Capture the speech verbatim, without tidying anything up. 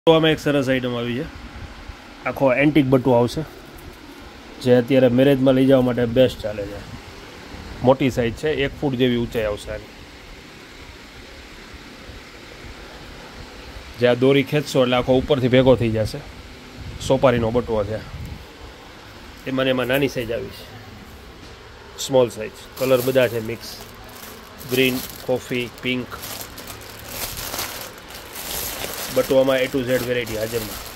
તો આમાં એક સરસ આઈટમ આવી છે, આખો એન્ટિક બટું આવશે જે અત્યારે મેરેજમાં લઈ જવા માટે બેસ્ટ ચાલે છે. મોટી સાઇઝ છે, એક ફૂટ જેવી ઊંચાઈ આવશે આની. જે આ દોરી ખેંચશો એટલે આખો ઉપરથી ભેગો થઈ જશે. સોપારીનો બટુઓ છે, એમાં એમાં નાની સાઇઝ આવી છે, સ્મોલ સાઇઝ. કલર બધા છે મિક્સ, ગ્રીન, કોફી, પિંક. બટુઆમાં એ ટુ ઝેડ વેરાયટી હાજરમાં.